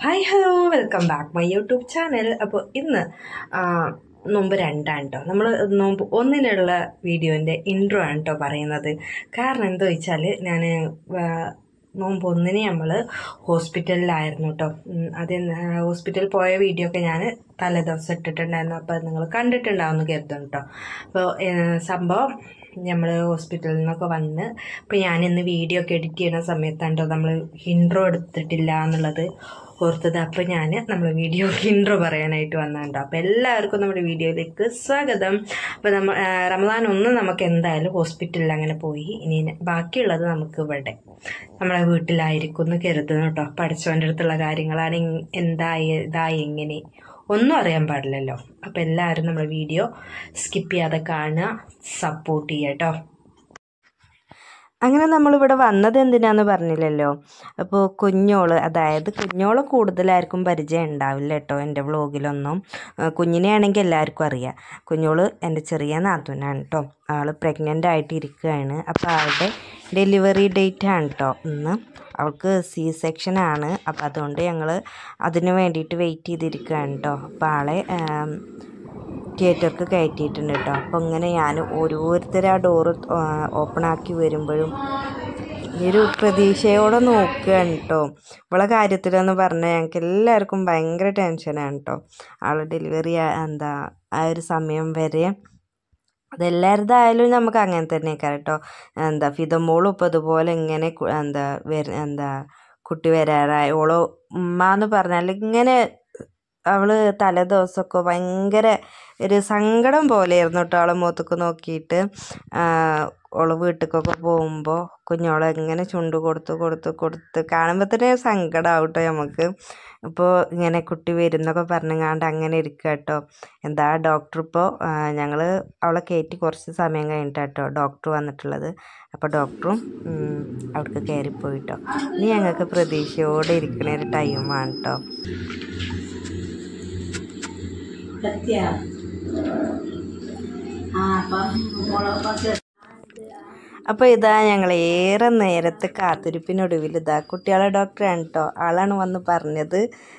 Hi hello welcome back my YouTube channel. അപ്പോൾ ഇന്ന് നോമ്പ് 2 കേട്ടോ. നമ്മൾ നോമ്പ് 1 വീഡിയോൻ്റെ ഇൻട്രോ ആണ് കേട്ടോ പറയുന്നത്. കാരണം എന്താ വെച്ചാൽ ഞാൻ നോമ്പ് 1 നമ്മൾ ഹോസ്പിറ്റലിലായിരുന്നു കേട്ടോ. ഹോസ്പിറ്റലിൽ പോയ വീഡിയോ ഒക്കെ ഞാൻ തലേദിവസം ഇട്ടിട്ടുണ്ടായിരുന്നു. അപ്പോൾ നിങ്ങൾ കണ്ടിട്ടുണ്ടാവുമെന്ന് കരുതുന്നു കേട്ടോ. അപ്പോൾ സംഭവം നമ്മൾ ഹോസ്പിറ്റലിൽ നിന്നൊക്കെ വന്ന് ഇപ്പോൾ ഞാനിന്ന് വീഡിയോ ഒക്കെ എഡിറ്റ് ചെയ്യുന്ന സമയത്താണ് കേട്ടോ നമ്മൾ ഇൻട്രോ എടുത്തിട്ടില്ല എന്നുള്ളത് ഓർത്തത്. അപ്പോൾ നമ്മൾ വീഡിയോ ഇൻട്രോ പറയാനായിട്ട് വന്നിട്ടുണ്ടോ. അപ്പോൾ എല്ലാവർക്കും നമ്മുടെ വീഡിയോയിലേക്ക് സ്വാഗതം. അപ്പോൾ റമദാൻ 1 നമുക്ക് എന്തായാലും ഹോസ്പിറ്റലിൽ അങ്ങനെ പോയി. ഇനി ബാക്കിയുള്ളത് നമുക്ക് ഇവിടെ നമ്മളെ വീട്ടിലായിരിക്കും എന്ന് കരുതുന്നു കേട്ടോ. പഠിച്ചവൻ്റെ അടുത്തുള്ള കാര്യങ്ങളാണ് ഇതായി എങ്ങനെ ഒന്നും അറിയാൻ പാടില്ലല്ലോ. അപ്പോൾ എല്ലാവരും നമ്മുടെ വീഡിയോ സ്കിപ്പ് ചെയ്യാതെ കാണുക, സപ്പോർട്ട് ചെയ്യുക കേട്ടോ. അങ്ങനെ നമ്മളിവിടെ വന്നത് എന്തിനാന്ന് പറഞ്ഞില്ലല്ലോ. അപ്പോൾ കുഞ്ഞോളെ കൂടുതലായിരിക്കും പരിചയം ഉണ്ടാവില്ല കേട്ടോ എൻ്റെ വ്ളോഗിലൊന്നും. കുഞ്ഞിനെ ആണെങ്കിൽ എല്ലാവർക്കും അറിയാം. കുഞ്ഞോള് എൻ്റെ ചെറിയ നാത്തൂനാണ് കേട്ടോ. ആൾ പ്രഗ്നൻ്റ് ആയിട്ട് ഇരിക്കുകയാണ്. അപ്പോൾ ആളുടെ ഡെലിവറി ഡേറ്റ് ആണ് കേട്ടോ ഇന്ന്. അവൾക്ക് C-സെക്ഷൻ ആണ്. അപ്പോൾ അതുകൊണ്ട് ഞങ്ങൾ അതിന് വേണ്ടിയിട്ട് വെയിറ്റ് ചെയ്തിരിക്കുകയാണ് കേട്ടോ. അപ്പോൾ ആളെ തിയേറ്റർക്ക് കയറ്റിയിട്ടുണ്ട് കേട്ടോ. അപ്പോൾ ഇങ്ങനെ ഞാൻ ഓരോരുത്തരും ആ ഡോറ് ഓപ്പണാക്കി വരുമ്പോഴും ഒരു പ്രതീക്ഷയോടെ നോക്കുകയാണ് കേട്ടോ. ഇവളെ കാര്യത്തിലെന്ന് പറഞ്ഞാൽ ഞങ്ങൾക്ക് എല്ലാവർക്കും ഭയങ്കര ടെൻഷനാണ് കേട്ടോ. ആളെ ഡെലിവറി ആ ഒരു സമയം വരെ അതെല്ലാവരുതായാലും നമുക്ക് അങ്ങനെ തന്നെ കേട്ടോ. ഫിദമോളും ഇപ്പോൾ ഇതുപോലെ ഇങ്ങനെ കുട്ടി വരാറായി. ഓളോ ഉമ്മ എന്ന് പറഞ്ഞാൽ ഇങ്ങനെ അവൾ തലേദിവസമൊക്കെ ഭയങ്കര ഒരു സങ്കടം പോലെയായിരുന്നു കേട്ടോ. അവളെ മുഖത്തൊക്കെ നോക്കിയിട്ട് ഓള് വീട്ടിലേക്കൊക്കെ പോകുമ്പോൾ കുഞ്ഞോളെ ഇങ്ങനെ ചുണ്ട് കൊടുത്ത് കാണുമ്പോൾ തന്നെ സങ്കടമാവും കേട്ടോ നമുക്ക്. ഇപ്പോൾ ഇങ്ങനെ കുട്ടി വരുന്നൊക്കെ പറഞ്ഞങ്ങാണ്ട് അങ്ങനെ ഇരിക്കുക കേട്ടോ. ഡോക്ടർ ഇപ്പോൾ ഞങ്ങൾ അവളെ കയറ്റി കുറച്ച് സമയം കഴിഞ്ഞിട്ടാട്ടോ ഡോക്ടർ വന്നിട്ടുള്ളത്. അപ്പോൾ ഡോക്ടറും അവിടേക്ക് കയറിപ്പോയിട്ടോ. ഇനി ഞങ്ങൾക്ക് പ്രതീക്ഷയോടെ ഇരിക്കുന്ന ഒരു ടൈമാണ് കേട്ടോ. അപ്പോൾ ഇതാ ഞങ്ങൾ ഏറെ നേരത്തെ കാത്തിരിപ്പിനൊടുവിൽ കുട്ടികളെ ഡോക്ടറാണ് കേട്ടോ. ആളാണ് വന്ന് പറഞ്ഞത്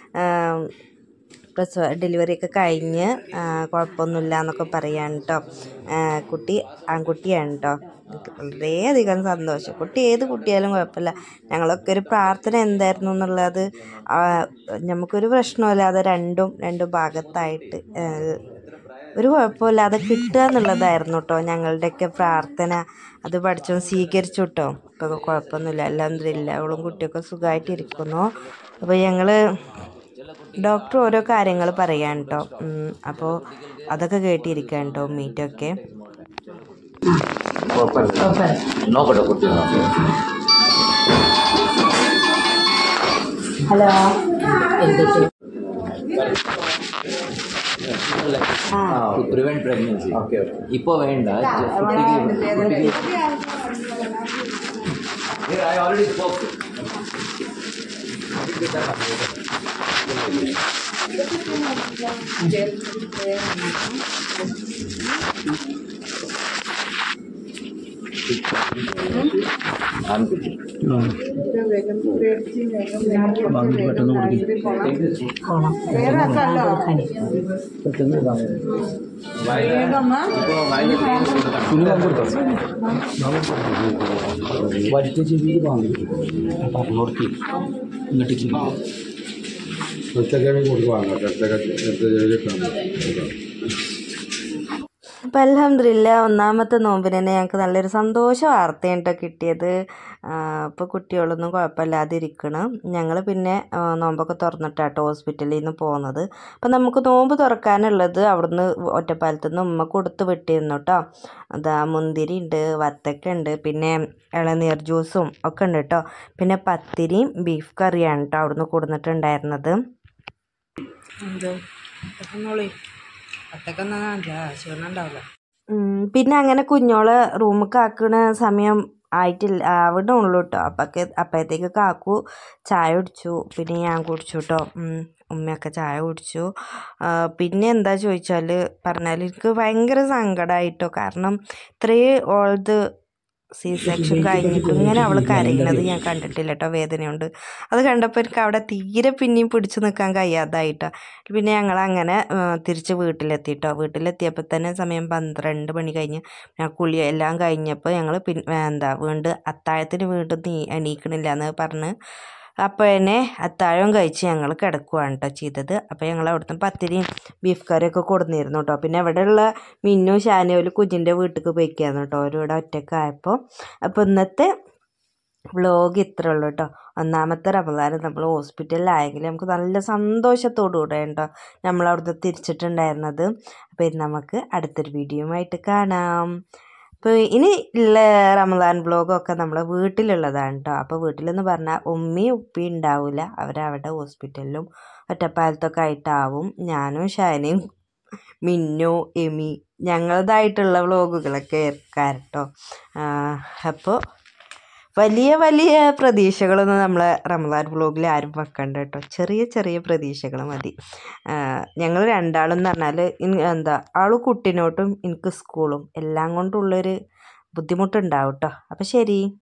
ഡെലിവറിയൊക്കെ കഴിഞ്ഞ് കുഴപ്പമൊന്നുമില്ല എന്നൊക്കെ പറയാണ് കേട്ടോ. കുട്ടി ആൺകുട്ടിയാണ് കേട്ടോ. വളരെയധികം സന്തോഷം. കുട്ടി ഏത് കുട്ടിയായാലും കുഴപ്പമില്ല. ഞങ്ങളൊക്കെ ഒരു പ്രാർത്ഥന എന്തായിരുന്നു എന്നുള്ളത് നമുക്കൊരു പ്രശ്നമില്ലാതെ രണ്ട് ഭാഗത്തായിട്ട് ഒരു കുഴപ്പമില്ലാതെ കിട്ടുക എന്നുള്ളതായിരുന്നു കേട്ടോ ഞങ്ങളുടെയൊക്കെ പ്രാർത്ഥന. അത് പഠിച്ചോ സ്വീകരിച്ചു കേട്ടോ. ഇപ്പോൾ കുഴപ്പമൊന്നുമില്ല, അൽഹംദുലില്ലാ. അവളും കുട്ടിയൊക്കെ സുഖമായിട്ടിരിക്കുന്നു. അപ്പോൾ ഞങ്ങൾ ഡോക്ടർ ഓരോ കാര്യങ്ങൾ പറയാൻ കേട്ടോ. അപ്പോൾ അതൊക്കെ കേട്ടിരിക്കാൻ കേട്ടോ മീറ്റൊക്കെ. Hello prevent pregnancy. Okay. Ipo venda. Here I already spoke. വരിച്ച ചെവിയിൽ വാങ്ങി പറഞ്ഞോടത്തി ഇങ്ങോട്ടേക്ക് അപ്പം അൽഹംദുലില്ലാ ഒന്നാമത്തെ നോമ്പിന് തന്നെ ഞങ്ങൾക്ക് നല്ലൊരു സന്തോഷ വാർത്തയാണ് കേട്ടോ കിട്ടിയത്. ഇപ്പോൾ കുട്ടികളൊന്നും കുഴപ്പമില്ലാതിരിക്കണം. ഞങ്ങൾ പിന്നെ നോമ്പൊക്കെ തുറന്നിട്ടാട്ടോ ഹോസ്പിറ്റലിൽ നിന്ന് പോകുന്നത്. അപ്പം നമുക്ക് നോമ്പ് തുറക്കാനുള്ളത് അവിടുന്ന് ഒറ്റപ്പാലത്തു നിന്ന് ഉമ്മ കൊടുത്ത് വിട്ടിരുന്നു കേട്ടോ. മുന്തിരി ഉണ്ട്, വത്തക്ക ഉണ്ട്, പിന്നെ ഇളനീർ ജ്യൂസും ഒക്കെ ഉണ്ട് കേട്ടോ. പിന്നെ പത്തിരിയും ബീഫ് കറിയാണ് കേട്ടോ അവിടുന്ന് കൊടുത്തിട്ടുണ്ടായിരുന്നത്. പിന്നെ അങ്ങനെ കുഞ്ഞോളെ റൂമിൽ ആക്കുന്ന സമയം ആയിട്ടില്ല, അവിടെ ഉള്ളൂ കേട്ടോ. അപ്പോഴത്തേക്ക് കാക്കു ചായ കുടിച്ചു, പിന്നെ ഞാൻ കുടിച്ചു കേട്ടോ. ഉമ്മയൊക്കെ ചായ കുടിച്ചു. പിന്നെ എന്താ ചോദിച്ചാൽ പറഞ്ഞാൽ എനിക്ക് ഭയങ്കര സങ്കടമായിട്ടോ. കാരണം ഇത്രയും ഓൾത് സെക്ഷൻ കഴിഞ്ഞിട്ട് ഇങ്ങനെ അവൾ കരയുന്നത് ഞാൻ കണ്ടിട്ടില്ല കേട്ടോ, വേദനയുണ്ട്. അത് കണ്ടപ്പോൾ എനിക്ക് അവിടെ തീരെ പിന്നെയും പിടിച്ചു നിൽക്കാൻ കഴിയാതായിട്ടോ. പിന്നെ ഞങ്ങൾ അങ്ങനെ തിരിച്ച് വീട്ടിലെത്തിയിട്ടോ. വീട്ടിലെത്തിയപ്പോൾ തന്നെ സമയം 12 മണി കഴിഞ്ഞ് ഞാൻ കുളി എല്ലാം കഴിഞ്ഞപ്പോൾ ഞങ്ങൾ വീണ്ടും അത്താഴത്തിന് വീണ്ടും എണീക്കണില്ല എന്ന് പറഞ്ഞ് അപ്പോൾ തന്നെ അത്താഴം കഴിച്ച് ഞങ്ങൾ കിടക്കുകയാണ് കേട്ടോ ചെയ്തത്. അപ്പോൾ ഞങ്ങൾ അവിടുത്തെ പത്തിരിയും ബീഫ് കറിയൊക്കെ കൊടുന്നിരുന്നു കേട്ടോ. പിന്നെ അവിടെയുള്ള മിന്നു ഷാനുവിൽ കുഞ്ഞിൻ്റെ വീട്ടിലേക്ക് പോയിക്കായിരുന്നു കേട്ടോ, അവരിവിടെ ഒറ്റക്കായപ്പോൾ. അപ്പോൾ ഇന്നത്തെ വ്ളോഗ് ഇത്രേ ഉള്ളൂ കേട്ടോ. ഒന്നാമത്തെ റമദാൻ നമ്മൾ ഹോസ്പിറ്റലിലായെങ്കിൽ നമുക്ക് നല്ല സന്തോഷത്തോടു കൂടെ കേട്ടോ നമ്മളവിടുന്ന് തിരിച്ചിട്ടുണ്ടായിരുന്നത്. അപ്പോൾ ഇത് നമുക്ക് അടുത്തൊരു വീഡിയോയുമായിട്ട് കാണാം. അപ്പോൾ ഇനി ഉള്ള റമദാൻ വ്ളോഗൊക്കെ നമ്മളെ വീട്ടിലുള്ളതാണ് കേട്ടോ. അപ്പോൾ വീട്ടിലെന്ന് പറഞ്ഞാൽ ഉമ്മയും ഉപ്പയും ഉണ്ടാവില്ല, അവരവിടെ ഹോസ്പിറ്റലിലും ഒറ്റപ്പാലത്തൊക്കെ ആയിട്ടാവും. ഞാനും ഷാനയും മിന്നു എമി ഞങ്ങളതായിട്ടുള്ള വ്ളോഗുകളൊക്കെ ഇറക്കാം കേട്ടോ. അപ്പോൾ വലിയ വലിയ പ്രതീക്ഷകളൊന്നും നമ്മളെ റമദാൻ വ്ളോഗിൽ ആരും വെക്കണ്ട കേട്ടോ, ചെറിയ ചെറിയ പ്രതീക്ഷകൾ മതി. ഞങ്ങൾ രണ്ടാളും എന്ന് പറഞ്ഞാൽ ആള് കുട്ടീനോട്ടും എനിക്ക് സ്കൂളും എല്ലാം കൊണ്ടുള്ളൊരു ബുദ്ധിമുട്ടുണ്ടാവും കേട്ടോ. അപ്പോൾ ശരി.